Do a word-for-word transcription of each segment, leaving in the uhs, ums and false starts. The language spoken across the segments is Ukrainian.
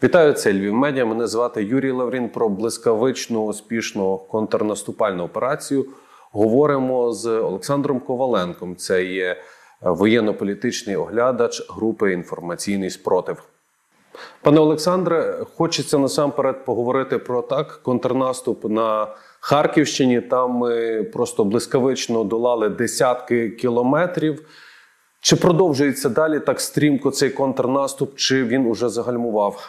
Вітаю, це Львів Медіа. Мене звати Юрій Лаврін. Про блискавичну, успішну контрнаступальну операцію говоримо з Олександром Коваленком. Це є воєнно-політичний оглядач групи «Інформаційний спротив». Пане Олександре, хочеться насамперед поговорити про так контрнаступ на Харківщині. Там ми просто блискавично долали десятки кілометрів. Чи продовжується далі так стрімко цей контрнаступ, чи він уже загальмував?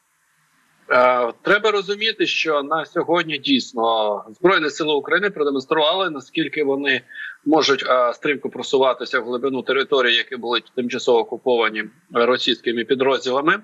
Треба розуміти, що на сьогодні дійсно Збройні Сили України продемонстрували, наскільки вони можуть стрімко просуватися в глибину території, які були тимчасово окуповані російськими підрозділами.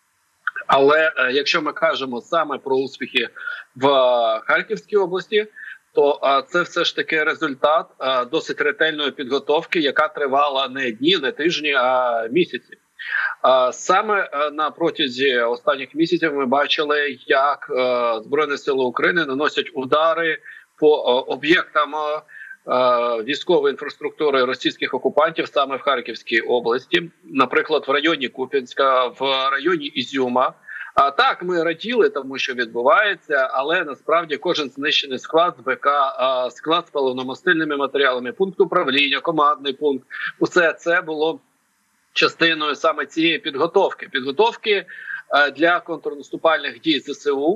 Але якщо ми кажемо саме про успіхи в Харківській області, то це все ж таки результат досить ретельної підготовки, яка тривала не дні, не тижні, а місяці. Саме на протязі останніх місяців ми бачили, як Збройні Сили України наносять удари по об'єктам військової інфраструктури російських окупантів саме в Харківській області, наприклад, в районі Куп'янська, в районі Ізюма. А так, ми раділи, тому що відбувається, але насправді кожен знищений склад з БК, склад з паливно-мастильними матеріалами, пункт управління, командний пункт, усе це було частиною саме цієї підготовки. Підготовки для контрнаступальних дій ЗСУ,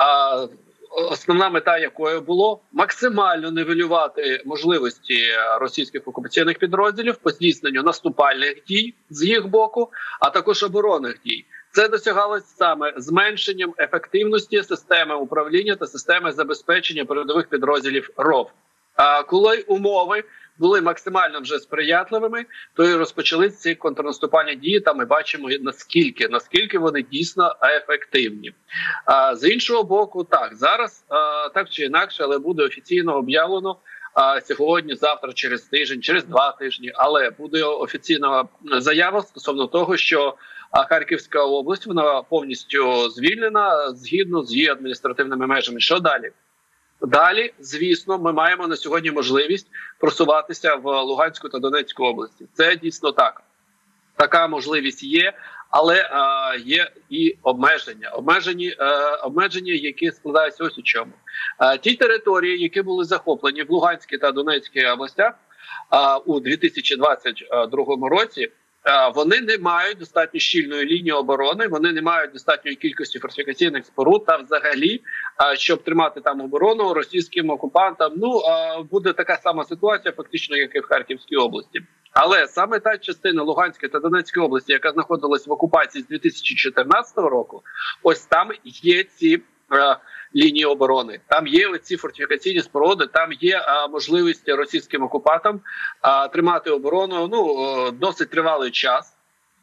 основна мета якої було максимально нівелювати можливості російських окупаційних підрозділів по здійсненню наступальних дій з їх боку, а також оборонних дій. Це досягалось саме зменшенням ефективності системи управління та системи забезпечення передових підрозділів РОВ. А коли умови були максимально вже сприятливими, то і розпочались ці контрнаступальні дії, та ми бачимо наскільки, наскільки вони дійсно ефективні. А з іншого боку, так, зараз а, так чи інакше, але буде офіційно об'явлено а, сьогодні, завтра, через тиждень, через два тижні, але буде офіційна заява стосовно того, що а Харківська область, вона повністю звільнена згідно з її адміністративними межами. Що далі? Далі, звісно, ми маємо на сьогодні можливість просуватися в Луганську та Донецьку області. Це дійсно так. Така можливість є, але а, є і обмеження. Обмежені, а, обмеження, які складаються ось у чому. А, ті території, які були захоплені в Луганській та Донецькій областях а, у дві тисячі двадцять другому році, вони не мають достатньо щільної лінії оборони, вони не мають достатньої кількості фортифікаційних споруд, та взагалі, щоб тримати там оборону російським окупантам, ну, буде така сама ситуація фактично, як і в Харківській області. Але саме та частина Луганської та Донецької області, яка знаходилась в окупації з дві тисячі чотирнадцятого року, ось там є ці лінії оборони. Там є оці фортифікаційні споруди, там є а, можливість російським окупантам а, тримати оборону ну, досить тривалий час.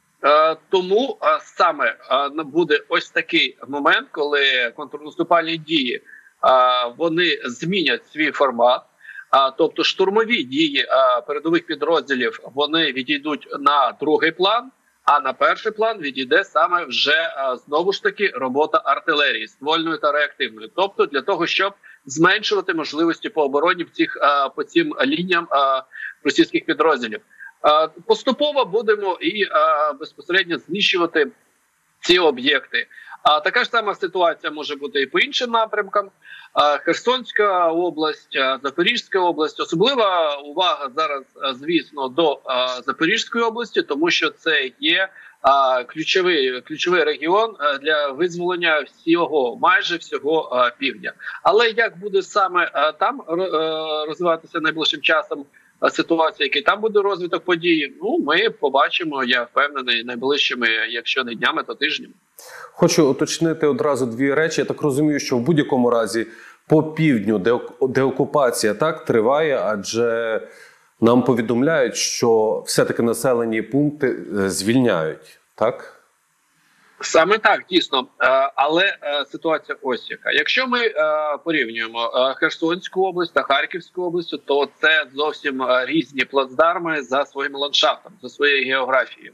А, тому а, саме а, буде ось такий момент, коли контрнаступальні дії а, вони змінять свій формат. А, тобто штурмові дії а, передових підрозділів вони відійдуть на другий план, а на перший план відійде саме вже, знову ж таки, робота артилерії, ствольної та реактивної. Тобто для того, щоб зменшувати можливості по обороні в цих, по цим лініям російських підрозділів. Поступово будемо і безпосередньо знищувати ці об'єкти. А така ж сама ситуація може бути і по іншим напрямкам. Херсонська область, Запорізька область. Особлива увага зараз, звісно, до Запорізької області, тому що це є ключовий, ключовий регіон для визволення всього, майже всього півдня. Але як буде саме там розвиватися найближчим часом ситуація, який там буде розвиток подій, ну, ми побачимо, я впевнений, найближчими, якщо не днями, то тижнями. Хочу уточнити одразу дві речі. Я так розумію, що в будь-якому разі по півдню деокупація так триває, адже нам повідомляють, що все-таки населені пункти звільняють, так? Саме так, дійсно. Але ситуація ось яка. Якщо ми порівнюємо Херсонську область та Харківську область, то це зовсім різні плацдарми за своїм ландшафтом, за своєю географією.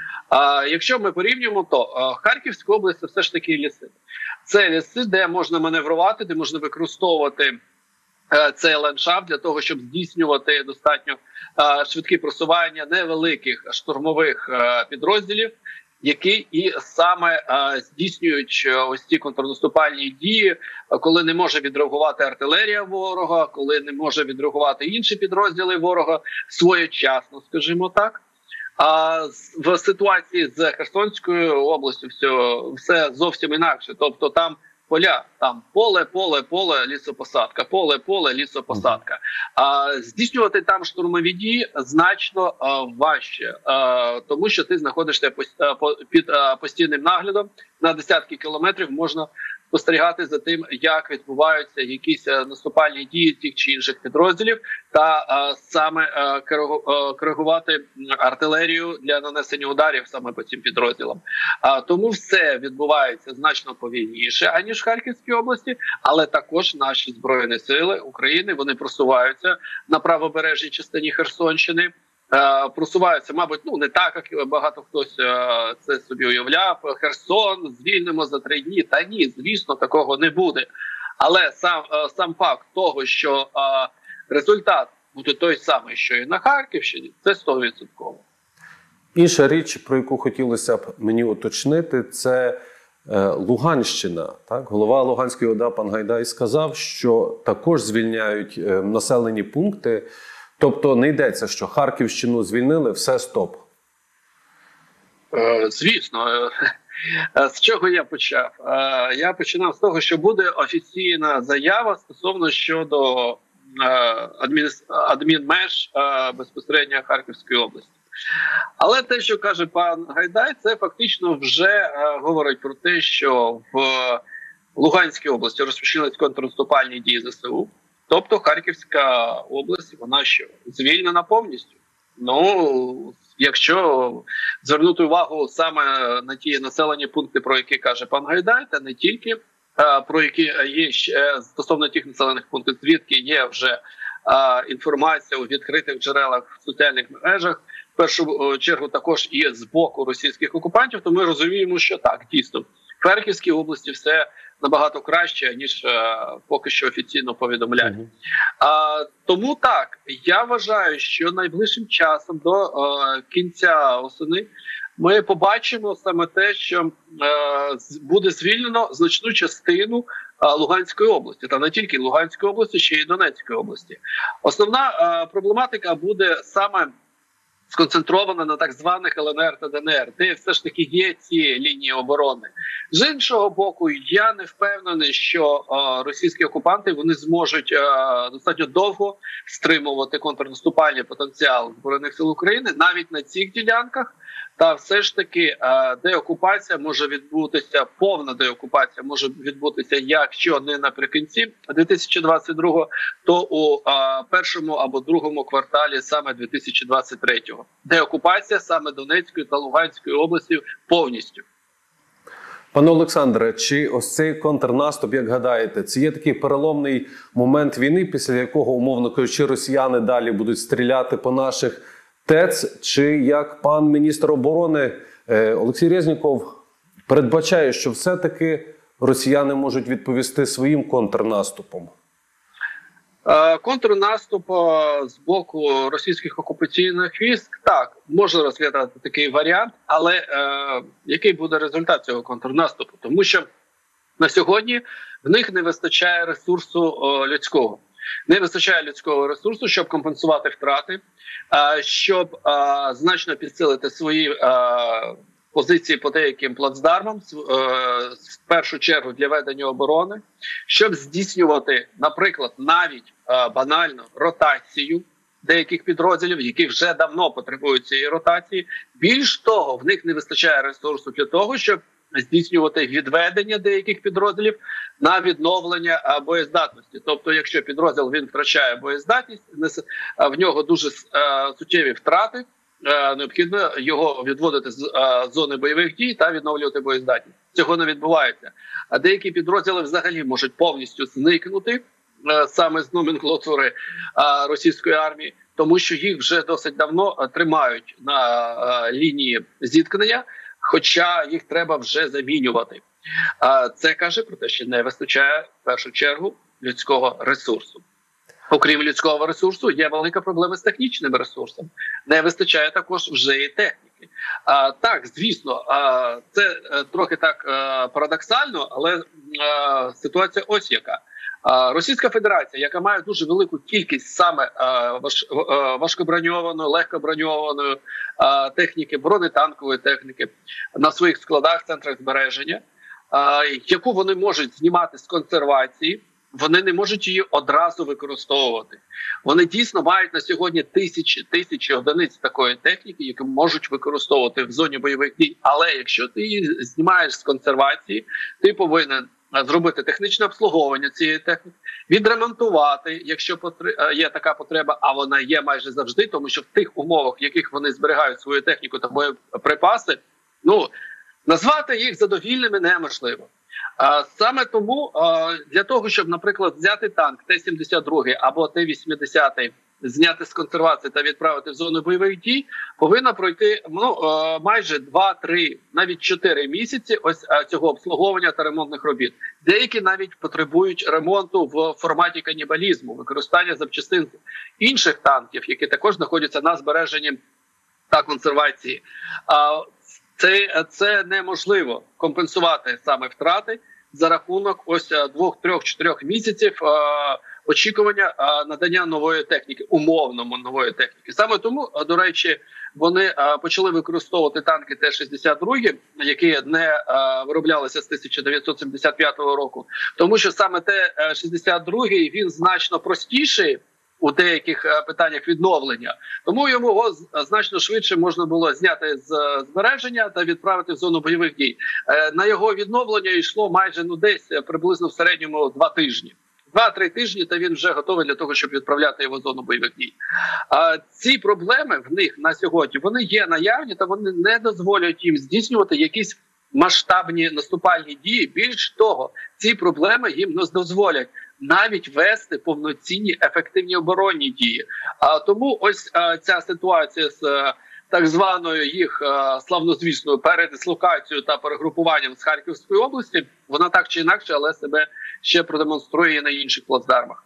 А якщо ми порівнюємо, то Харківська область – це все ж таки ліси. Це ліси, де можна маневрувати, де можна використовувати цей ландшафт для того, щоб здійснювати достатньо швидкі просування невеликих штурмових підрозділів які і саме а, здійснюють ось ці контрнаступальні дії, коли не може відреагувати артилерія ворога, коли не може відреагувати інші підрозділи ворога своєчасно, скажімо так. А в ситуації з Херсонською областю все, все зовсім інакше. Тобто там поля, там поле, поле, поле, лісопосадка, поле, поле, лісопосадка. А здійснювати там штурмові дії значно а, важче, а, тому що ти знаходишся під а, постійним наглядом. На десятки кілометрів можна спостерігати за тим, як відбуваються якісь наступальні дії тих чи інших підрозділів, та а, саме а, коригувати артилерію для нанесення ударів саме по цим підрозділам. А, тому все відбувається значно повільніше, аніж в Харківській області, але також наші Збройні сили України, вони просуваються на правобережній частині Херсонщини. Просуваються, мабуть, ну не так, як багато хтось це собі уявляв. Херсон звільнимо за три дні. Та ні, звісно, такого не буде. Але сам сам факт того, що результат буде той самий, що і на Харківщині, це сто відсотків. Інша річ, про яку хотілося б мені уточнити, це Луганщина. Так? Голова Луганської ОДА пан Гайдай сказав, що також звільняють населені пункти. Тобто не йдеться, що Харківщину звільнили, все, стоп. Звісно. З чого я почав? Я починав з того, що буде офіційна заява стосовно щодо адмінмеж безпосередньо Харківської області. Але те, що каже пан Гайдай, це фактично вже говорить про те, що в Луганській області розпочались контрнаступальні дії зе се у. Тобто Харківська область, вона що, звільнена повністю? Ну, якщо звернути увагу саме на ті населені пункти, про які каже пан Гайдай, та не тільки, а, про які є ще, стосовно тих населених пунктів, звідки є вже а, інформація у відкритих джерелах в соціальних мережах, в першу чергу також і з боку російських окупантів, то ми розуміємо, що так, дійсно, в Харківській області все набагато краще, ніж е, поки що офіційно повідомляють. Uh-huh. А, тому так, я вважаю, що найближчим часом до е, кінця осени ми побачимо саме те, що е, буде звільнено значну частину е, Луганської області, та не тільки Луганської області, ще й Донецької області. Основна е, проблематика буде саме сконцентрована на так званих ел ен ер та де ен ер, де все ж таки є ці лінії оборони. З іншого боку, я не впевнений, що е, російські окупанти вони зможуть е, достатньо довго стримувати контрнаступальний потенціал Збройних сил України навіть на цих ділянках. Та все ж таки е, деокупація може відбутися, повна деокупація може відбутися, якщо не наприкінці дві тисячі двадцять другого, то у е, першому або другому кварталі саме дві тисячі двадцять третього. Деокупація саме Донецької та Луганської області повністю. Пане Олександре, чи ось цей контрнаступ, як гадаєте, це є такий переломний момент війни, після якого, умовно кажучи, росіяни далі будуть стріляти по наших ТЕЦ, чи, як пан міністр оборони Олексій Резніков передбачає, що все-таки росіяни можуть відповісти своїм контрнаступом? Контрнаступ з боку російських окупаційних військ, так, можна розглядати такий варіант, але е, який буде результат цього контрнаступу? Тому що на сьогодні в них не вистачає ресурсу е, людського. Не вистачає людського ресурсу, щоб компенсувати втрати, е, щоб е, значно підсилити свої е, позиції по деяким плацдармам, в першу чергу для ведення оборони, щоб здійснювати, наприклад, навіть банально ротацію деяких підрозділів, які вже давно потребують цієї ротації. Більш того, в них не вистачає ресурсу для того, щоб здійснювати відведення деяких підрозділів на відновлення боєздатності. Тобто, якщо підрозділ він втрачає боєздатність, в нього дуже суттєві втрати, необхідно його відводити з зони бойових дій та відновлювати боєздатність. Цього не відбувається. А деякі підрозділи взагалі можуть повністю зникнути саме з номенклатури російської армії, тому що їх вже досить давно тримають на лінії зіткнення, хоча їх треба вже замінювати. Це каже про те, що не вистачає в першу чергу людського ресурсу. Окрім людського ресурсу, є велика проблема з технічним ресурсом. Не вистачає також вже і техніки. А, так, звісно, а, це а, трохи так а, парадоксально, але а, ситуація ось яка. А, Російська Федерація, яка має дуже велику кількість саме а, важ, а, важкоброньованої, легкоброньованої а, техніки, бронетанкової техніки на своїх складах, центрах збереження, а, яку вони можуть знімати з консервації, вони не можуть її одразу використовувати. Вони дійсно мають на сьогодні тисячі, тисячі одиниць такої техніки, які можуть використовувати в зоні бойових дій. Але якщо ти її знімаєш з консервації, ти повинен зробити технічне обслуговування цієї техніки, відремонтувати, якщо є така потреба, а вона є майже завжди, тому що в тих умовах, в яких вони зберігають свою техніку та боєприпаси, ну, назвати їх задовільними неможливо. А саме тому для того, щоб, наприклад, взяти танк Т сімдесят два або Т вісімдесят, зняти з консервації та відправити в зону бойових дій, повинна пройти ну, майже два-три, навіть чотири місяці ось цього обслуговування та ремонтних робіт. Деякі навіть потребують ремонту в форматі канібалізму, використання запчастин інших танків, які також знаходяться на збереженні та консервації. Це, це неможливо компенсувати саме втрати за рахунок ось двох, трьох, чотирьох місяців е, очікування е, надання нової техніки, умовно нової техніки. Саме тому, до речі, вони е, почали використовувати танки Т шістдесят два, які не е, вироблялися з тисяча дев'ятсот сімдесят п'ятого року, тому що саме Т шістдесят два він значно простіший у деяких питаннях відновлення, тому його значно швидше можна було зняти з збереження та відправити в зону бойових дій. На його відновлення йшло майже ну десь приблизно в середньому два тижні. Два-три тижні, та він вже готовий для того, щоб відправляти його в зону бойових дій. А ці проблеми в них на сьогодні, вони є наявні, та вони не дозволять їм здійснювати якісь масштабні наступальні дії. Більш того, ці проблеми їм не дозволять навіть вести повноцінні ефективні оборонні дії. А тому ось а, ця ситуація з а, так званою їх а, славнозвісною передислокацією та перегрупуванням з Харківської області, вона так чи інакше, але себе ще продемонструє на інших плацдармах.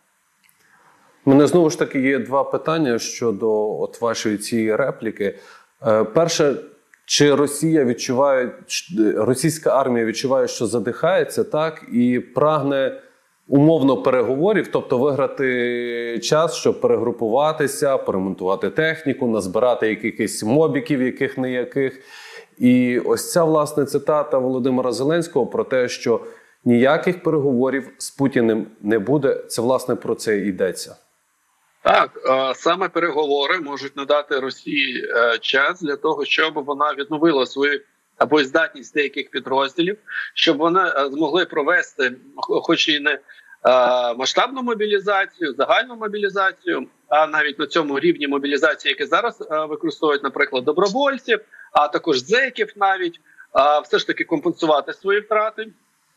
У мене знову ж таки є два питання щодо от вашої цієї репліки. Е, перше, чи Росія відчуває, російська армія відчуває, що задихається, так, і прагне умовно переговорів, тобто виграти час, щоб перегрупуватися, поремонтувати техніку, назбирати якихось мобіків, яких не яких. І ось ця, власне, цитата Володимира Зеленського про те, що ніяких переговорів з Путіним не буде, це, власне, про це йдеться. Так, саме переговори можуть надати Росії час для того, щоб вона відновила свою або здатність деяких підрозділів, щоб вони змогли провести, хоч і не масштабну мобілізацію, загальну мобілізацію, а навіть на цьому рівні мобілізації, які зараз використовують, наприклад, добровольців, а також зеків навіть, все ж таки компенсувати свої втрати.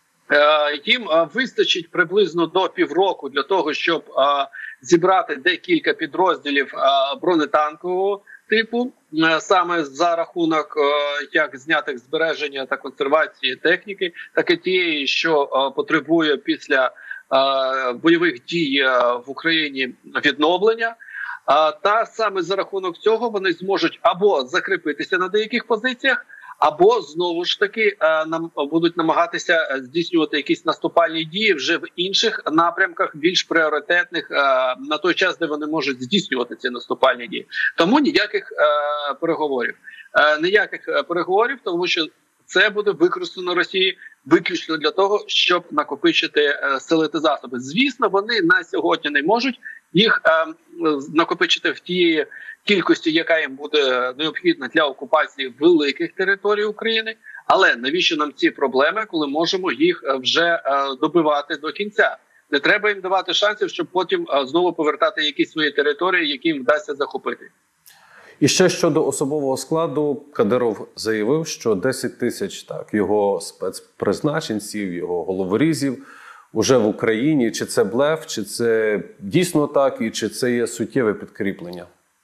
Їм вистачить приблизно до півроку для того, щоб зібрати декілька підрозділів бронетанкового типу, саме за рахунок як знятих збереження та консервації техніки, так і тієї, що потребує після бойових дій в Україні відновлення. Та саме за рахунок цього вони зможуть або закріпитися на деяких позиціях, або знову ж таки нам будуть намагатися здійснювати якісь наступальні дії вже в інших напрямках, більш пріоритетних на той час, де вони можуть здійснювати ці наступальні дії. Тому ніяких переговорів, ніяких переговорів, тому що це буде використано Росії виключно для того, щоб накопичити сили та засоби. Звісно, вони на сьогодні не можуть їх накопичити в тієї кількості, яка їм буде необхідна для окупації великих територій України. Але навіщо нам ці проблеми, коли можемо їх вже добивати до кінця? Не треба їм давати шансів, щоб потім знову повертати якісь свої території, які їм вдасться захопити. І ще щодо особового складу, Кадиров заявив, що десять тисяч так, його спецпризначенців, його головорізів уже в Україні. Чи це блеф, чи це дійсно так, і чи це є суттєве підкріплення?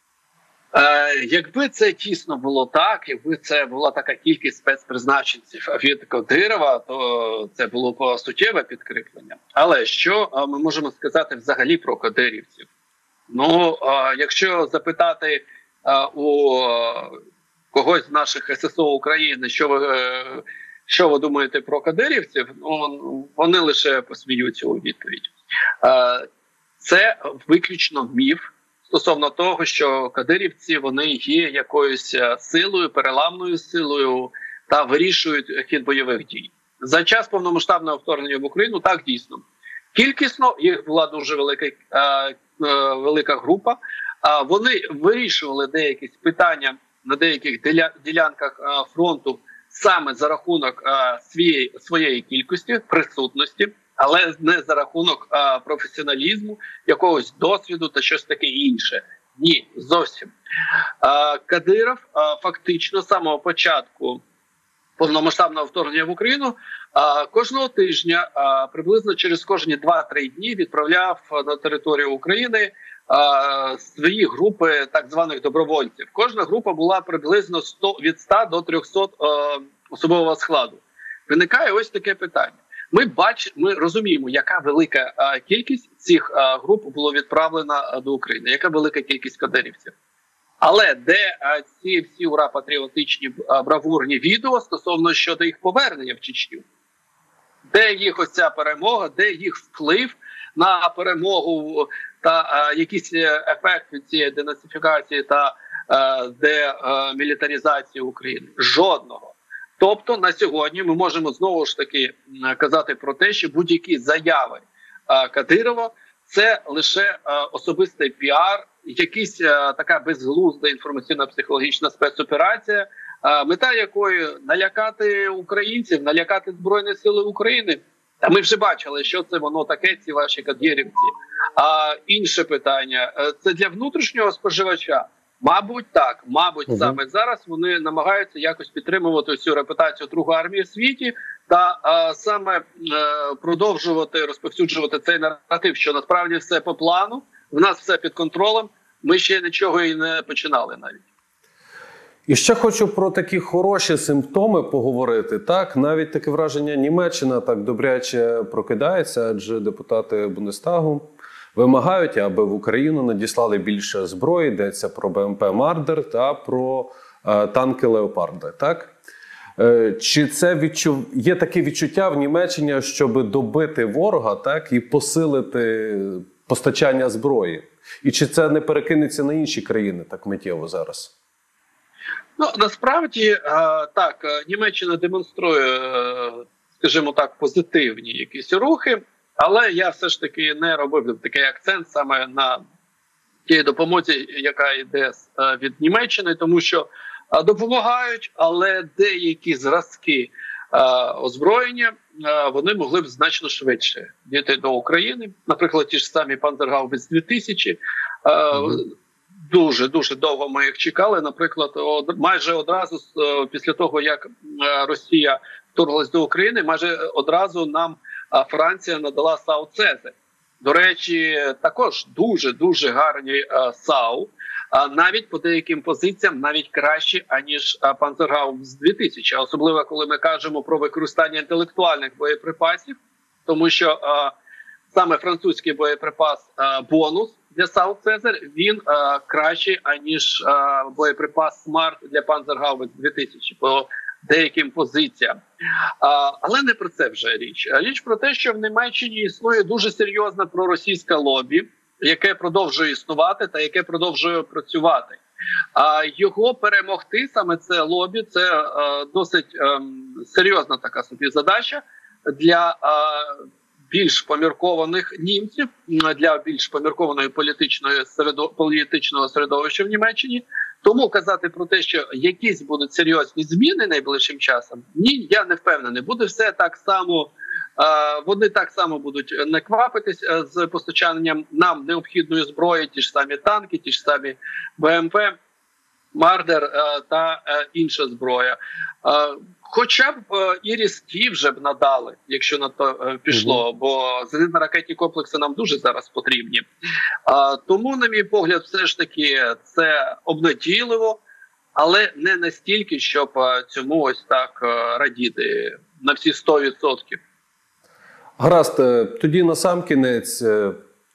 Е, якби це дійсно було так, якби це була така кількість спецпризначенців від Кадирова, то це було б суттєве підкріплення. Але що ми можемо сказати взагалі про кадирівців? Ну, е, якщо запитати у когось з наших ес ес о України, що ви, що ви думаєте про кадирівців, ну, вони лише посміються у відповідь. Це виключно міф стосовно того, що кадирівці вони є якоюсь силою, переламною силою та вирішують хід бойових дій. За час повномасштабного вторгнення в Україну так дійсно. Кількісно їх була дуже велика, велика група. Вони вирішували деякі питання на деяких ділянках фронту саме за рахунок своєї, своєї кількості, присутності, але не за рахунок професіоналізму, якогось досвіду та щось таке інше. Ні, зовсім. Кадиров фактично з самого початку повномасштабного вторгнення в Україну кожного тижня, приблизно через кожні два-три дні відправляв на територію України свої групи так званих добровольців. Кожна група була приблизно сто, від ста до трьохсот особового складу. Виникає ось таке питання. Ми бачимо, ми розуміємо, яка велика кількість цих груп було відправлена до України, яка велика кількість кадирівців. Але де ці всі ура патріотичні бравурні відео стосовно щодо їх повернення в Чечню? Де їх ось ця перемога, де їх вплив на перемогу та а, якийсь ефект від цієї денацифікації та а, демілітаризації України? Жодного. Тобто на сьогодні ми можемо знову ж таки казати про те, що будь-які заяви а, Кадирова – це лише а, особистий піар, якась а, така безглузда інформаційно-психологічна спецоперація, а, мета якої налякати українців, налякати Збройні Сили України. А ми вже бачили, що це воно таке, ці ваші кадирівці. А інше питання – це для внутрішнього споживача? Мабуть, так. Мабуть, угу. Саме зараз вони намагаються якось підтримувати цю репутацію Другої армії в світі та а, саме а, продовжувати розповсюджувати цей наратив, що насправді все по плану, в нас все під контролем, ми ще нічого і не починали навіть. І ще хочу про такі хороші симптоми поговорити. Так, навіть таке враження, Німеччина так добряче прокидається, адже депутати Бундестагу вимагають, аби в Україну надіслали більше зброї, йдеться про Б М П «Мардер» та про е, танки «Леопарди». Так? Е, чи це відчув... є таке відчуття в Німеччині, щоб добити ворога, так, і посилити постачання зброї? І чи це не перекинеться на інші країни так миттєво зараз? Ну, насправді, так, Німеччина демонструє, скажімо так, позитивні якісь рухи, але я все ж таки не робив такий акцент саме на тій допомозі, яка йде від Німеччини, тому що допомагають, але деякі зразки озброєння вони могли б значно швидше дійти до України. Наприклад, ті ж самі Панцергаубіц дві тисячі. Mm-hmm. Дуже-дуже довго ми їх чекали. Наприклад, од, майже одразу після того, як Росія вторглась до України, майже одразу нам Франція надала САУ «Цезарь». До речі, також дуже-дуже гарні САУ, навіть по деяким позиціям навіть кращі, аніж Панцергаубіц дві тисячі. Особливо, коли ми кажемо про використання інтелектуальних боєприпасів, тому що саме французький боєприпас «Бонус» для САУ «Цезарь», він а, кращий, аніж а, боєприпас «Смарт» для Панцергаубіц дві тисячі по деяким позиціям. А, але не про це вже річ. Річ про те, що в Німеччині існує дуже серйозне проросійське лобі, яке продовжує існувати та яке продовжує працювати. А його перемогти, саме це лобі, це а, досить а, серйозна така собі задача для а, більш поміркованих німців, для більш поміркованої політичної середо... політичного середовища в Німеччині. Тому казати про те, що якісь будуть серйозні зміни найближчим часом, ні, я не впевнений. Буде все так само, е, вони так само будуть не квапитись з постачанням нам необхідної зброї, ті ж самі танки, ті ж самі Б М П, «Мардер» е, та е, інша зброя. Е, Хоча б е, і різкі вже б надали, якщо на то е, пішло, mm-hmm. бо зенітно-ракетні комплекси нам дуже зараз потрібні. А, тому, на мій погляд, все ж таки це обнадійливо, але не настільки, щоб е, цьому ось так е, радіти на всі сто відсотків. Гаразд, тоді насамкінець,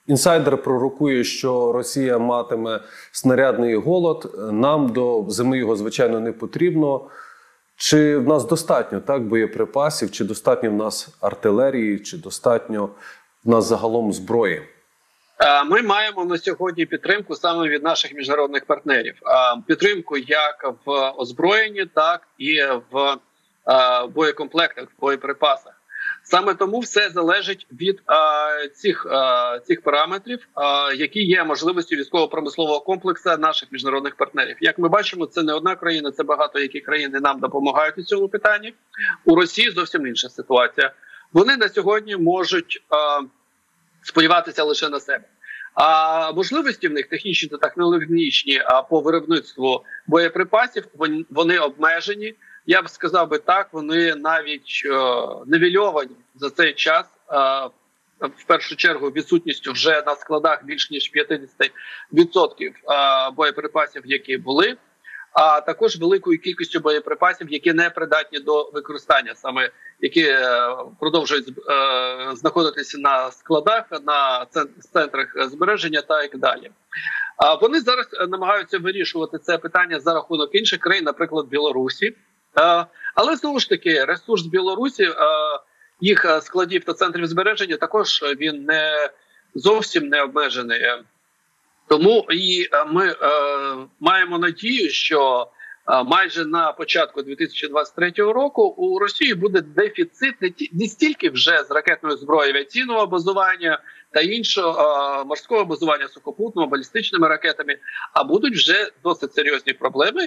Інсайдер пророкує, що Росія матиме снарядний голод. Нам до зими його, звичайно, не потрібно. Чи в нас достатньо так боєприпасів, чи достатньо в нас артилерії, чи достатньо в нас загалом зброї? Ми маємо на сьогодні підтримку саме від наших міжнародних партнерів. Підтримку як в озброєнні, так і в боєкомплектах, в боєприпасах. Саме тому все залежить від а, цих, а, цих параметрів, а, які є можливістю військово-промислового комплексу наших міжнародних партнерів. Як ми бачимо, це не одна країна, це багато які країни нам допомагають у цьому питанні. У Росії зовсім інша ситуація. Вони на сьогодні можуть а, сподіватися лише на себе. А можливості в них технічні та технологічні а, по виробництву боєприпасів, вони, вони обмежені. Я б сказав би так, вони навіть е, нівельовані за цей час, е, в першу чергу відсутністю вже на складах більш ніж п'ятдесят відсотків е, боєприпасів, які були, а також великою кількістю боєприпасів, які не придатні до використання, саме які е, продовжують е, знаходитися на складах, на центрах збереження та так далі. А вони зараз намагаються вирішувати це питання за рахунок інших країн, наприклад, Білорусі. Але, знову ж таки, ресурс Білорусі, їх складів та центрів збереження також він не зовсім не обмежений. Тому і ми маємо надію, що майже на початку дві тисячі двадцять третього року у Росії буде дефіцит не стільки вже з ракетної зброї авіаційного базування та іншого морського базування сухопутного, балістичними ракетами, а будуть вже досить серйозні проблеми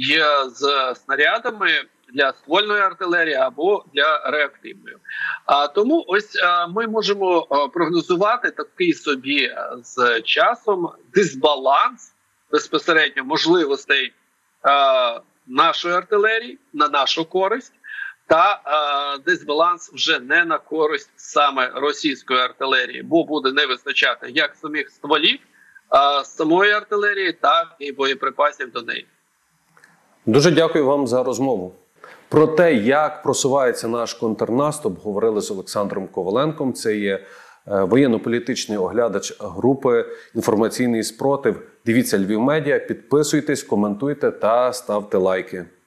з снарядами для ствольної артилерії або для реактивної. А тому ось а, ми можемо а, прогнозувати такий собі з часом дисбаланс безпосередньо можливостей а, нашої артилерії на нашу користь, та а, дисбаланс вже не на користь саме російської артилерії, бо буде не вистачати як самих стволів, а, самої артилерії, так і боєприпасів до неї. Дуже дякую вам за розмову. Про те, як просувається наш контрнаступ, говорили з Олександром Коваленком. Це є воєнно-політичний оглядач групи «Інформаційний спротив». Дивіться Львів Медіа, підписуйтесь, коментуйте та ставте лайки.